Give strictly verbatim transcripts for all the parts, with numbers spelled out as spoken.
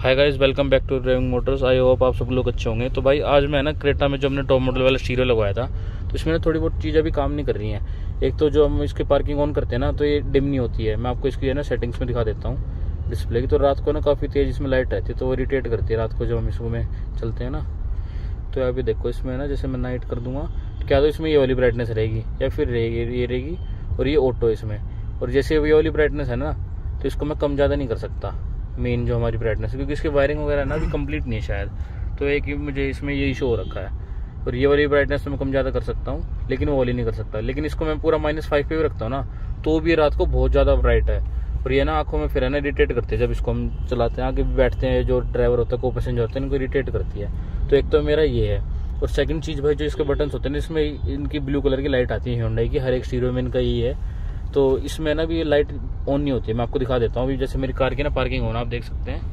Hi guys, welcome back to driving motors. I hope आप सब लोग अच्छे होंगे। तो भाई आज मैं ना क्रेटा में जो हमने टॉप मॉडल वाला स्टीरियो लगवाया था, तो इसमें ना थोड़ी बहुत चीज़ें भी काम नहीं कर रही हैं। एक तो जो हम इसकी पार्किंग ऑन करते हैं ना, तो ये डिम नहीं होती है। मैं आपको इसकी है ना सेटिंग्स में दिखा देता हूँ डिस्प्ले की। तो रात को ना काफ़ी तेज़ इसमें लाइट रहती है, तो वो इरिटेट करती है रात को जब हम इसमें चलते हैं ना। तो अभी देखो इसमें ना, जैसे मैं नाइट कर दूंगा तो क्या तो इसमें ये वाली ब्राइटनेस रहेगी या फिर रहेगी ये रहेगी, और ये ऑटो इसमें। और जैसे ये वाली ब्राइटनेस है ना, तो इसको मैं कम ज़्यादा नहीं कर सकता, मेन जो हमारी ब्राइटनेस है, क्योंकि इसकी वायरिंग वगैरह ना अभी कंप्लीट नहीं है शायद। तो एक ही मुझे इसमें ये इशू हो रखा है। और ये वाली ब्राइटनेस तो मैं कम ज़्यादा कर सकता हूँ, लेकिन वो वाली नहीं कर सकता। लेकिन इसको मैं पूरा माइनस फाइव पे भी रखता हूँ ना, तो भी रात को बहुत ज़्यादा ब्राइट है। और ये ना आंखों में फिर है ना इरिटेट करते हैं जब इसको हम चलाते हैं। आगे बैठते हैं जो ड्राइवर होता है, को पैसेंजर होते हैं, इनको इरिटेट करती है। तो एक तो मेरा ये है। और सेकंड चीज़ भाई, जो इसके बटन्स होते हैं इसमें इनकी ब्लू कलर की लाइट आती है ह्यूंडई की, हर एक स्टीरियो में इनका यही है। तो इसमें ना भी ये लाइट ऑन नहीं होती है। मैं आपको दिखा देता हूँ। अभी जैसे मेरी कार की ना पार्किंग होना, आप देख सकते हैं,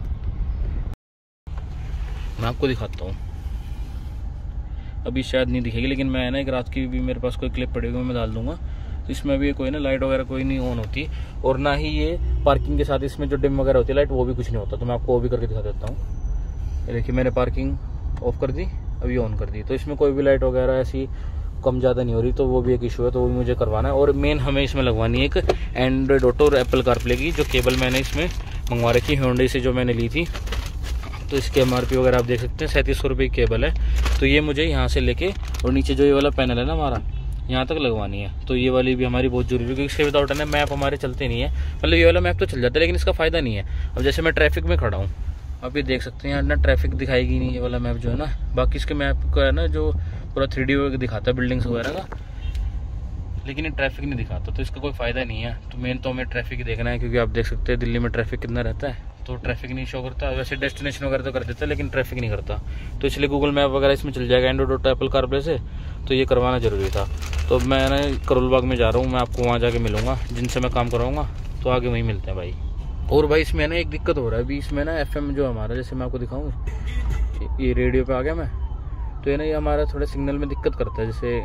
मैं आपको दिखाता हूँ। अभी शायद नहीं दिखेगी, लेकिन मैं ना एक रात की भी मेरे पास कोई क्लिप पड़ी हुई मैं डाल दूंगा। तो इसमें भी कोई ना लाइट वगैरह कोई नहीं ऑन होती, और ना ही ये पार्किंग के साथ इसमें जो डिम वगैरह होती है लाइट, वो भी कुछ नहीं होता। तो मैं आपको वो भी करके दिखा देता हूँ। ये देखिए, मैंने पार्किंग ऑफ कर दी, अभी ऑन कर दी, तो इसमें कोई भी लाइट वगैरह ऐसी कम ज़्यादा नहीं हो रही। तो वो भी एक इशू है, तो वो भी मुझे करवाना है। और मेन हमें इसमें लगवानी है एक एंड्रॉइड ऑटो और एप्पल कारप्ले की जो केबल मैंने इसमें मंगवा रखी ह्यूंडई से, जो मैंने ली थी। तो इसके एम आर पी वगैरह आप देख सकते हैं, सैंतीस सौ रुपये की केबल है। तो ये मुझे यहाँ से लेके और नीचे जो ये वाला पैनल है ना हमारा, यहाँ तक लगवानी है। तो ये वाली भी हमारी बहुत जरूरी है, क्योंकि इसके विदाउट है ना मैप हमारे चलते नहीं है। मतलब ये वाला मैप तो चल जाता है, लेकिन इसका फ़ायदा नहीं है। अब जैसे मैं ट्रैफिक में खड़ा हूँ, अब ये देख सकते हैं यहाँ ना ट्रैफिक दिखाएगी नहीं ये वाला मैप जो है ना। बाकी इसके मैप का है ना जो पूरा थ्री डी दिखाता है बिल्डिंग्स वगैरह का, लेकिन ये ट्रैफिक नहीं दिखाता। तो इसका कोई फ़ायदा नहीं है। तो मेन तो हमें ट्रैफिक ही देखना है, क्योंकि आप देख सकते हैं दिल्ली में ट्रैफिक कितना रहता है। तो ट्रैफिक नहीं शो करता। वैसे डेस्टिनेशन वगैरह तो कर देता है, लेकिन ट्रैफिक नहीं करता। तो इसलिए गूगल मैप वगैरह इसमें चल जाएगा एंड्रॉइड ऑटो एप्पल कारप्ले से। तो ये करवाना ज़रूरी था। तो मैं ना करोल बाग में जा रहा हूँ, मैं आपको वहाँ जाके मिलूँगा जिनसे मैं काम कराऊँगा। तो आगे वहीं मिलते हैं भाई। और भाई इसमें ना एक दिक्कत हो रहा है अभी इसमें ना, एफ एम जो हमारा, जैसे मैं आपको दिखाऊँ, ये रेडियो पे आ गया मैं। तो ये ना ये हमारा थोड़ा सिग्नल में दिक्कत करता है, जैसे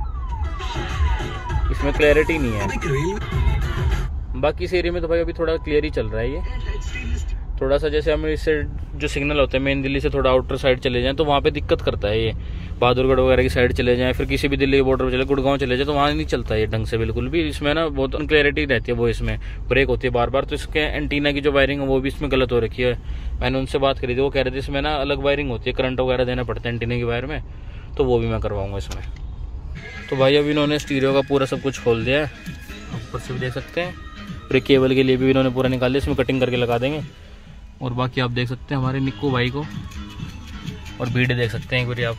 इसमें क्लैरिटी नहीं है। बाकी इस एरिया में तो भाई अभी थोड़ा क्लियर ही चल रहा है ये। थोड़ा सा जैसे हम इससे जो सिग्नल होते हैं मेन दिल्ली से थोड़ा आउटर साइड चले जाएं, तो वहाँ पे दिक्कत करता है ये। बहादुरगढ़ वगैरह की साइड चले जाएं, फिर किसी भी दिल्ली के बॉर्डर पर चले, गुड़गांव चले जाए, तो वहाँ नहीं चलता ये ढंग से बिल्कुल भी। इसमें ना बहुत अनक्लैरिटी रहती है, वो इसमें ब्रेक होती है बार बार। तो इसके एंटीना की जो वायरिंग है वो भी इसमें गलत हो रखी है। मैंने उनसे बात करी थी, वो कह रहे थे इसमें ना अलग वायरिंग होती है, करंट वगैरह देना पड़ता है एंटीना की वायर में। तो वो भी मैं करवाऊँगा इसमें। तो भाई अभी इन्होंने स्टीरियो का पूरा सब कुछ खोल दिया है, ऊपर से भी देख सकते हैं। और केबल के लिए भी इन्होंने पूरा निकाल दिया, इसमें कटिंग करके लगा देंगे। और बाकी आप देख सकते हैं हमारे निक्कू भाई को, और भीड़ देख सकते हैं एक बार आप।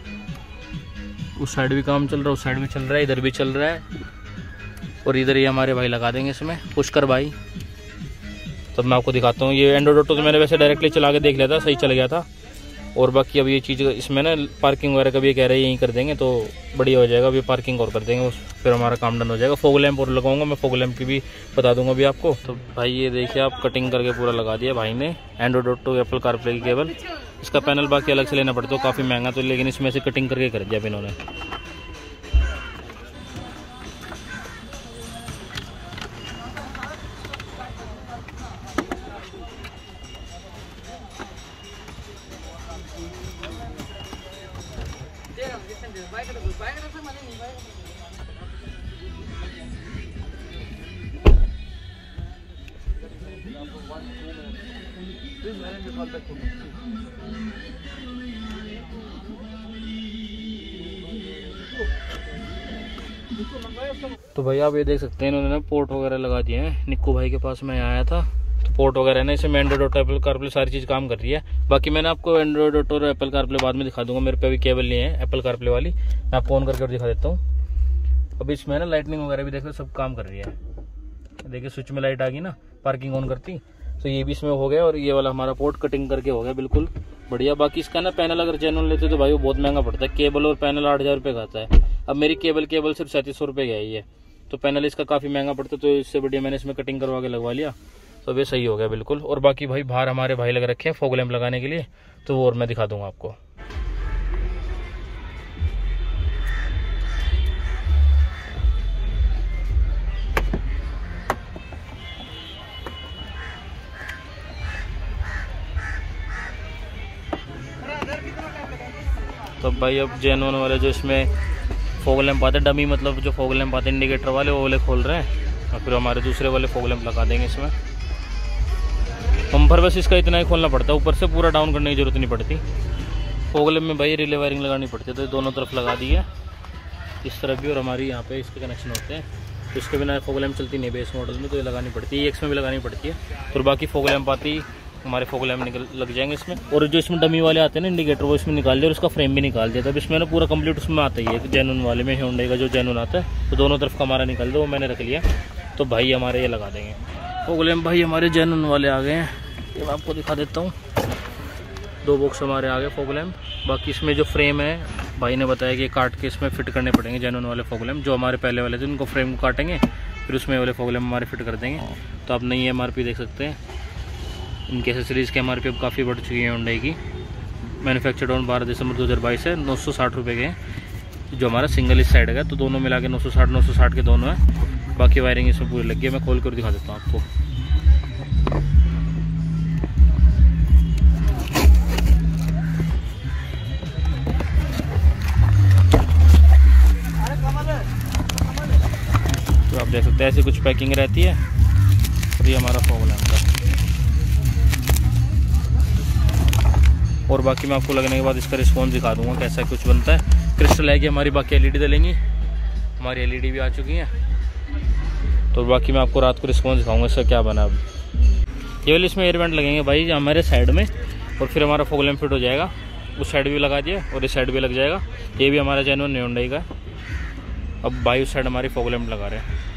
उस साइड भी काम चल रहा है, उस साइड भी चल रहा है, इधर भी चल रहा है। और इधर ये हमारे भाई लगा देंगे इसमें, पुष्कर भाई। तब मैं आपको दिखाता हूँ। ये एंड्रॉइड ऑटो तो मैंने वैसे डायरेक्टली चला के देख लिया था, सही चल गया था। और बाकी अब ये चीज़ इसमें ना पार्किंग वगैरह का भी कह रहे हैं यहीं कर देंगे, तो बढ़िया हो जाएगा। अभी पार्किंग और कर देंगे, फिर हमारा काम डन हो जाएगा। फोग लैंप और लगाऊंगा मैं, फोग लैंप की भी बता दूंगा अभी आपको। तो भाई ये देखिए, आप कटिंग करके पूरा लगा दिया भाई ने एंड्रॉइड ऑटो एप्पल कारप्ले की केबल। इसका पैनल बाकी अलग से लेना पड़ता है, काफ़ी महंगा, तो लेकिन इसमें से कटिंग करके कर दिया इन्होंने। तो भाई आप ये देख सकते हैं, इन्होंने ना पोर्ट वगैरह लगा दिए हैं। निक्कू भाई के पास मैं आया था, तो पोर्ट वगैरह ना, इसमें एंड्रॉइड ऑटो एप्पल कारप्ले सारी चीज़ काम कर रही है। बाकी मैंने आपको एंड्रॉइड ऑटो और एप्पल कारप्ले बाद में दिखा दूंगा। मेरे पे अभी केबल नहीं है एप्पल कारप्ले वाली, मैं आपको ऑन करके और दिखा देता हूँ। अभी इसमें ना लाइटनिंग वगैरह भी देखो सब काम कर रही है। देखिए स्विच में लाइट आ गई ना, पार्किंग ऑन करती, तो ये भी इसमें हो गया। और ये वाला हमारा पोर्ट कटिंग करके हो गया बिल्कुल बढ़िया। बाकी इसका ना पैनल अगर जेनुअन लेते तो भाई वो बहुत महंगा पड़ता है। केबल और पैनल आठ हज़ार रुपये का आता है। अब मेरी केबल केबल सिर्फ सैंतीस सौ रुपये का है ये, तो पैनल इसका काफ़ी महंगा पड़ता है। तो इससे बढ़िया मैंने इसमें कटिंग करवा के लगवा लिया, तो वे सही हो गया बिल्कुल। और बाकी भाई बाहर हमारे भाई लग रखे हैं फॉग लैंप लगाने के लिए, तो वो और मैं दिखा दूंगा आपको। तो भाई अब जेन्युइन वाले जो इसमें फॉग लैंप आते हैं डमी, मतलब जो फॉग लैंप आते हैं इंडिकेटर वाले, वो वाले खोल रहे हैं और फिर हमारे दूसरे वाले फॉग लैंप लगा देंगे इसमें। बम्पर बस इसका इतना ही खोलना पड़ता है, ऊपर से पूरा डाउन करने की जरूरत नहीं पड़ती। फॉग लैंप में भाई रिले वायरिंग लगानी पड़ती है, तो दोनों तरफ लगा दी है, इस तरफ भी और हमारी यहाँ पे इसके कनेक्शन होते हैं। तो इसके बिना फॉग लैंप चलती नहीं बेस मॉडल में, तो ये लगानी पड़ती है, एक्स में भी लगानी पड़ती है। और बाकी फॉग लैंप आती हमारे फॉग लैंप निकल लग जाएंगे इसमें। और जो इसमें डमी वाले आते हैं ना इंडिकेटर, वो इसमें निकाल दिया और उसका फ्रेम भी निकाल दिया। तब इसमें ना पूरा कंप्लीट उसमें आता ही है, जेन्युइन वाले में Hyundai का जो जेन्युइन आता है, तो दोनों तरफ का हमारा निकाल दो, वो मैंने रख लिया। तो भाई हमारे ये लगा देंगे फॉग लैंप। भाई हमारे जेन्युइन वाले आ गए हैं, ये मैं आपको दिखा देता हूँ। दो बॉक्स हमारे आ गए फॉग लैंप। बाकी इसमें जो फ्रेम है भाई ने बताया कि काट के इसमें फिट करने पड़ेंगे जेन्युइन वाले फॉग लैंप। जो हमारे पहले वाले थे उनको फ्रेम को काटेंगे, फिर उसमें वाले फॉग लैंप हमारे फिट कर देंगे। तो आप नई एम आर पी देख सकते हैं, इनके एसेसरीज़ की एम आर पी अब काफ़ी बढ़ चुकी है Hyundai की। मैन्युफैक्चर्ड ऑन बारह दिसंबर दो हज़ार बाईस है, नौ सौ साठ रुपये के हैं जो हमारा सिंगल इस साइड का। तो दोनों मिला के नौ सौ साठ नौ सौ साठ के दोनों हैं। बाकी वायरिंग इसमें पूरी लगी है, मैं खोल कर दिखा देता हूँ आपको। तो आप देख सकते हैं ऐसी कुछ पैकिंग रहती है। और ये हमारा फॉग लैंप है। और बाकी मैं आपको लगने के बाद इसका रिस्पॉन्स दिखा दूंगा कैसा कुछ बनता है। क्रिस्टल है कि हमारी बाकी एलईडी डलेंगी, हमारी एलईडी भी आ चुकी है। तो बाकी मैं आपको रात को रिस्पॉन्स दिखाऊंगा इसका क्या बना। अब ये वाले इसमें एयर वेंट लगेंगे भाई हमारे साइड में, और फिर हमारा फॉग लैंप फिट हो जाएगा। उस साइड भी लगा दिया और इस साइड भी लग जाएगा। ये भी हमारा जेन्युइन Hyundai का। अब भाई उस साइड हमारी फॉग लैंप लगा रहे हैं।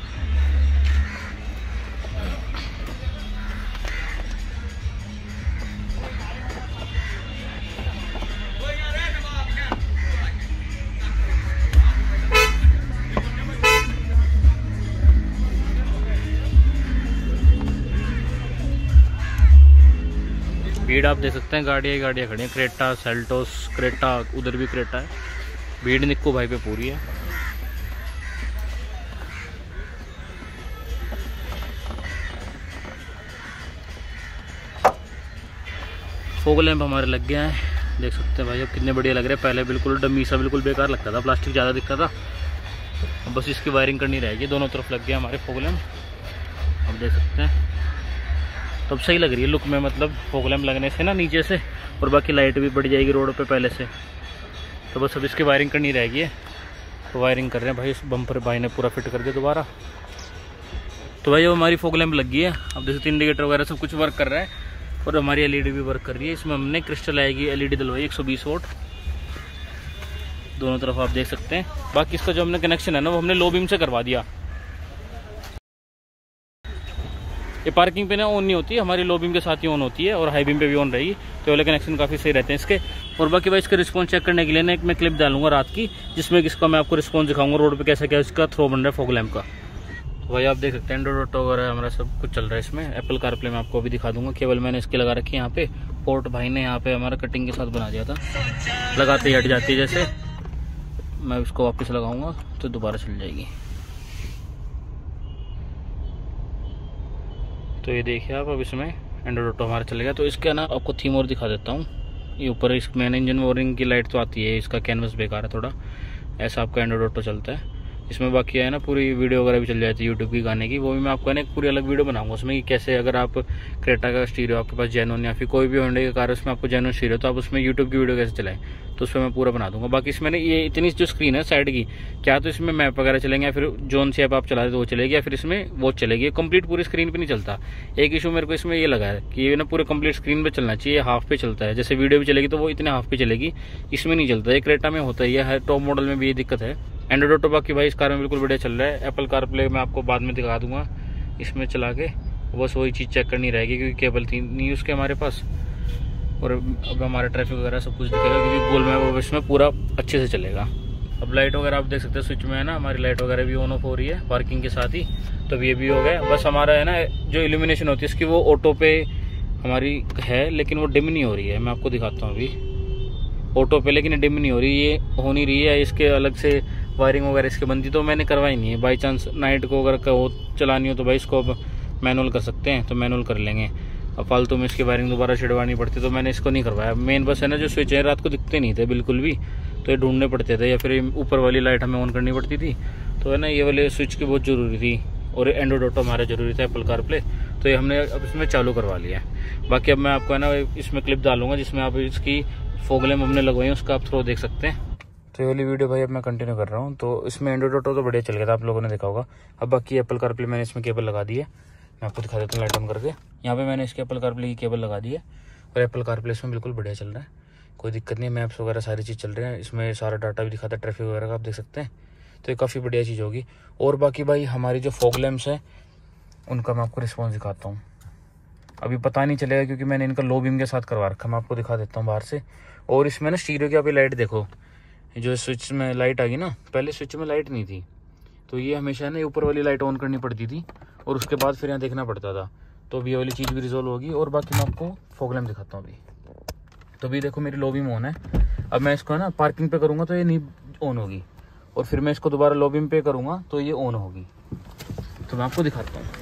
भीड़ आप देख सकते हैं, गाड़ियाँ ही गाड़ियाँ खड़ी हैं, क्रेटा, सेल्टोस, क्रेटा, उधर भी क्रेटा है। भीड़ निक्को भाई पे पूरी है। फॉग लैंप हमारे लग गए हैं, देख सकते हैं भाई अब कितने बढ़िया लग रहे हैं। पहले बिल्कुल डमी सा बिल्कुल बेकार लगता था, प्लास्टिक ज़्यादा दिखता था। अब बस इसकी वायरिंग करनी रहेगी। दोनों तरफ लग गया हमारे फॉग लैंप, अब देख सकते हैं। तो अब सही लग रही है लुक में, मतलब फॉग लैंप लगने से ना नीचे से, और बाकी लाइट भी बढ़ जाएगी रोड पे पहले से। तो बस अब इसकी वायरिंग करनी रहेगी। तो वायरिंग कर रहे हैं भाई, इस बम्पर भाई ने पूरा फिट कर दिया दोबारा। तो भाई अब हमारी फॉग लैंप लग गई है। अब जैसे इंडिकेटर वगैरह सब कुछ वर्क कर रहा है, और हमारी एलईडी भी वर्क कर रही है। इसमें हमने क्रिस्टल आएगी एलईडी डलवाई एक सौ बीस वोल्ट दोनों तरफ, आप देख सकते हैं। बाकी इसका जो हमने कनेक्शन है ना, वो हमने लो बीम से करवा दिया। ये पार्किंग पे ना ऑन नहीं होती, हमारी लो बीम के साथ ही ऑन होती है, और हाई बीम पे भी ऑन रहेगी। तो वाले कनेक्शन काफ़ी सही रहते हैं इसके। और बाकी भाई इसके रिस्पॉन्स चेक करने के लिए ना एक मैं क्लिप डालूंगा रात की, जिसमें इसका मैं आपको रिस्पॉन्स दिखाऊंगा रोड पे कैसा क्या इसका थ्रो बन रहा है फॉग लैंप का। तो भाई आप देख सकते हैं एंड्रॉइड ऑटो वगैरह हमारा सब कुछ चल रहा है इसमें। एप्पल कारप्ले में आपको अभी दिखा दूंगा। केबल मैंने इसकी लगा रखी है यहाँ पे, पोर्ट भाई ने यहाँ पे हमारा कटिंग के साथ बना दिया था, लगाते ही हट जाती है। जैसे मैं इसको वापस लगाऊंगा तो दोबारा चल जाएगी। तो ये देखिए आप, अब इसमें एंड्रॉइड ऑटो हमारा चल गया। तो इसका ना आपको थीम और दिखा देता हूँ। ये ऊपर इस मेन इंजन वोरिंग की लाइट तो आती है, इसका कैनवस बेकार है थोड़ा, ऐसा आपका एंड्रॉइड ऑटो चलता है इसमें। बाकी है ना पूरी वीडियो वगैरह भी चल जाती है यूट्यूब की गाने की, वो भी मैं आपको ना एक पूरी अलग वीडियो बनाऊंगा उसमें कि कैसे अगर आप क्रेटा का स्टीरियो आपके पास जेन्युइन या फिर कोई भी Hyundai का कार है उसमें आपको जेन्युइन स्टीरियो, तो आप उसमें यूट्यूब की वीडियो कैसे चलाएं, तो उसमें मैं पूरा बना दूंगा। बाकी इसमें ये इतनी जो स्क्रीन है साइड की, क्या तो इसमें मैप वगैरह चलेंगे, या फिर जोन से ऐप आप चला दे तो वो चलेगी, या फिर इसमें वो चलेगी। कंप्लीट पूरी स्क्रीन पे नहीं चलता। एक इशू मेरे को इसमें ये लगा है कि ये ना पूरे कंप्लीट स्क्रीन पे चलना चाहिए, हाफ पे चलता है। जैसे वीडियो भी चलेगी तो वो इतने हाफ पे चलेगी, इसमें नहीं चलता। ये क्रेटा में होता ही है, टॉप मॉडल में भी ये दिक्कत है। एंड्रॉइड ऑटो बाकी भाई इस कार में बिल्कुल बढ़िया चल रहा है। एप्पल कारप्ले मैं आपको बाद में दिखा दूंगा इसमें चला के, बस वही चीज़ चेक करनी रहेगी क्योंकि केबल थी नहीं उसके हमारे पास। और अब हमारा ट्रैफिक वगैरह सब कुछ दिखेगा क्योंकि गूगल मैप इसमें पूरा अच्छे से चलेगा। अब लाइट वगैरह आप देख सकते हैं स्विच में है ना, हमारी लाइट वगैरह भी ऑन ऑफ हो रही है पार्किंग के साथ ही। तो ये भी हो गया। बस हमारा है ना जो इल्यूमिनेशन होती है इसकी वो ऑटो पे हमारी है, लेकिन वो डिम नहीं हो रही है। मैं आपको दिखाता हूँ अभी ऑटो पे, लेकिन डिम नहीं हो रही, ये हो नहीं रही है। इसके अलग से वायरिंग वगैरह इसके बनती तो मैंने करवाई नहीं है। बाई चांस नाइट को अगर हो चलानी हो तो भाई इसको अब मैनुअल कर सकते हैं, तो मैनुअल कर लेंगे। अब फालतू में इसकी वायरिंग दोबारा छिड़वानी पड़ती तो मैंने इसको नहीं करवाया। मेन बस है ना जो स्विच है रात को दिखते नहीं थे बिल्कुल भी, तो ये ढूंढने पड़ते थे, या फिर ऊपर वाली लाइट हमें ऑन करनी पड़ती थी। तो है ना ये वाले स्विच की बहुत ज़रूरी थी, और एंड्रॉइड ऑटो हमारा ज़रूरी था, एप्पल कारप्ले, तो ये हमने अब इसमें चालू करवा लिया है। बाकी अब मैं आपको है ना इसमें क्लिप डालूंगा जिसमें आप इसकी फॉग लैम्प हमने लगवाई है, उसका आप थ्रो देख सकते हैं। तो ये वाली वीडियो भाई अब मैं कंटिन्यू कर रहा हूँ। तो इसमें एंड्रॉइड ऑटो तो बढ़िया चल गया था, आप लोगों ने देखा होगा। अब बाकी एप्पल कारप्ले मैंने इसमें केबल लगा दी है, मैं आपको दिखा देता हूँ लाइट ऑन करके। यहाँ पे मैंने इसके एप्पल कारप्ले की केबल लगा दी है, और एप्पल कारप्ले इसमें बिल्कुल बढ़िया चल रहा है, कोई दिक्कत नहीं है। मैप्स वगैरह सारी चीज़ चल रही है, इसमें सारा डाटा भी दिखाता है, ट्रैफिक वगैरह का आप देख सकते हैं। तो ये काफ़ी बढ़िया चीज़ होगी। और बाकी भाई हमारी जो फॉग लैम्प्स हैं उनका मैं आपको रिस्पॉन्स दिखाता हूँ। अभी पता नहीं चलेगा क्योंकि मैंने इनका लो बीम के साथ करवा रखा, मैं आपको दिखा देता हूँ बाहर से। और इसमें ना स्टीरियो की अभी लाइट देखो, जो स्विच में लाइट आ गई ना, पहले स्विच में लाइट नहीं थी, तो ये हमेशा ना ऊपर वाली लाइट ऑन करनी पड़ती थी, और उसके बाद फिर यहाँ देखना पड़ता था। तो अभी ये वाली चीज़ भी रिजोल्व होगी। और बाकी मैं आपको फॉग लैम्प दिखाता हूँ अभी। तो अभी देखो मेरी लो बीम ऑन है। अब मैं इसको ना पार्किंग पे करूँगा तो ये नहीं ऑन होगी, और फिर मैं इसको दोबारा लो बीम पे करूँगा तो ये ऑन होगी। तो मैं आपको दिखाता हूँ।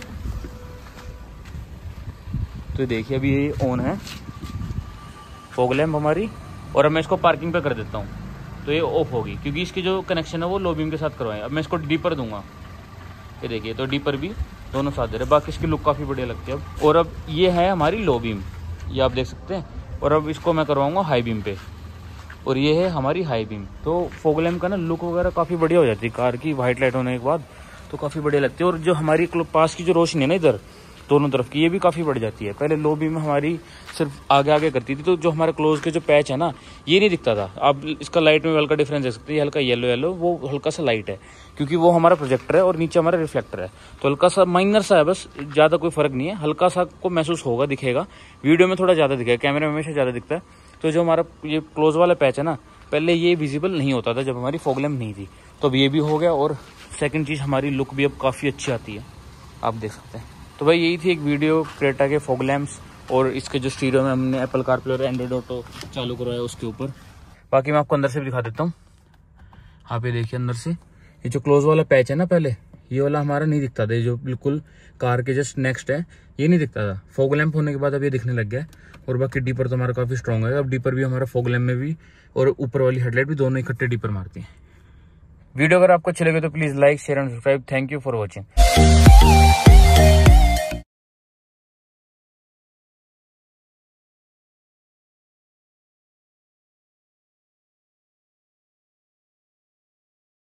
तो देखिए अभी ये ऑन है फॉग लैम्प हमारी, और अब मैं इसको पार्किंग पे कर देता हूँ तो ये ऑफ होगी, क्योंकि इसकी जो कनेक्शन है वो लो बीम के साथ करवाएं। अब मैं इसको डीपर दूंगा, ये देखिए, तो डीपर भी दोनों साथ दे रहे। बाकी इसकी लुक काफ़ी बढ़िया लगती है अब। और अब ये है हमारी लो बीम, ये आप देख सकते हैं। और अब इसको मैं करवाऊँगा हाई बीम पे, और ये है हमारी हाई बीम। तो फॉग लैम्प का ना लुक वगैरह काफ़ी बढ़िया हो जाती है कार की, वाइट लाइट होने के बाद तो काफ़ी बढ़िया लगती है। और जो हमारी पास की जो रोशनी है ना इधर दोनों तरफ की, ये भी काफ़ी बढ़ जाती है। पहले लो बीम हमारी सिर्फ आगे आगे करती थी, तो जो हमारे क्लोज के जो पैच है ना ये नहीं दिखता था। आप इसका लाइट में हल्का डिफरेंस देख सकते हैं, हल्का येलो येलो, वो हल्का सा लाइट है, क्योंकि वो हमारा प्रोजेक्टर है और नीचे हमारा रिफ्लेक्टर है। तो हल्का सा माइनर सा है, बस ज़्यादा कोई फर्क नहीं है, हल्का सा को महसूस होगा, दिखेगा। वीडियो में थोड़ा ज़्यादा दिखेगा, कैमरे में हमेशा ज़्यादा दिखता है। तो जो हमारा ये क्लोज वाला पैच है ना, पहले ये विजिबल नहीं होता था जब हमारी फॉग लैम्प नहीं थी, तो अब ये भी हो गया। और सेकंड चीज़, हमारी लुक भी अब काफ़ी अच्छी आती है, आप देख सकते हैं। तो भाई यही थी एक वीडियो क्रेटा के फॉग लैम्प्स, और इसके जो स्टीरियो में हमने एप्पल कारप्ले और एंड्रॉइड ऑटो चालू करवाया उसके ऊपर। बाकी मैं आपको अंदर से भी दिखा देता हूँ। आप ये देखिए अंदर से, ये जो क्लोज वाला पैच है ना, पहले ये वाला हमारा नहीं दिखता था, ये जो बिल्कुल कार के जस्ट नेक्स्ट है, ये नहीं दिखता था। फॉग लैम्प होने के बाद अब ये दिखने लग गया है। और बाकी डीपर तो हमारा काफ़ी स्ट्रॉन्ग है, अब डीपर भी हमारा फॉग लैम्प में भी और ऊपर वाली हेडलाइट भी दोनों इकट्ठे डीपर मारती है। वीडियो अगर आपको अच्छी लगे तो please like share and subscribe. Thank you for watching.